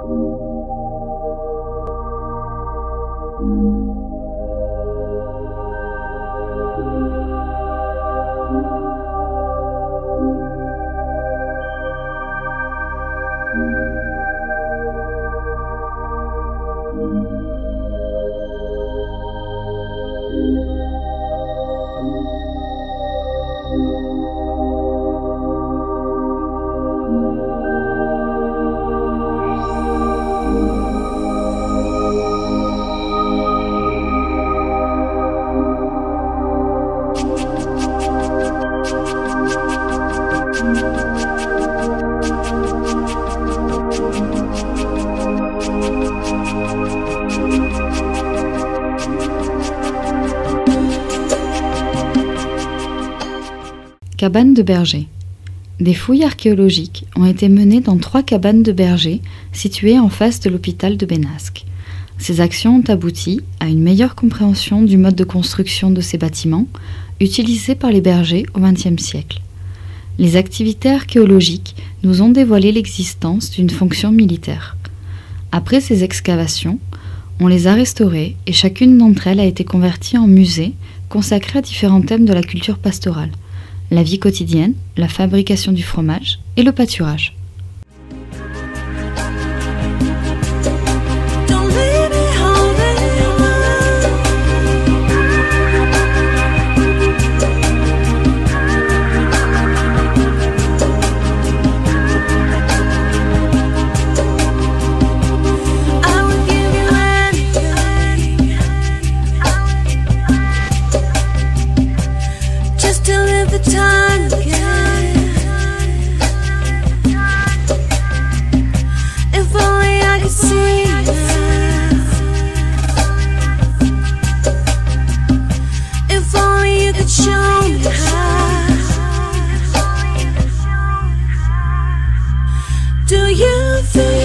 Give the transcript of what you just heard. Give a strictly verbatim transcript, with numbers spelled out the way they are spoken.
Cabane de berger. Des fouilles archéologiques ont été menées dans trois cabanes de berger situées en face de l'hôpital de Benasque. Ces actions ont abouti à une meilleure compréhension du mode de construction de ces bâtiments utilisés par les bergers au vingtième siècle. Les activités archéologiques nous ont dévoilé l'existence d'une fonction militaire. Après ces excavations, on les a restaurées et chacune d'entre elles a été convertie en musée consacré à différents thèmes de la culture pastorale: la vie quotidienne, la fabrication du fromage et le pâturage. Do you feel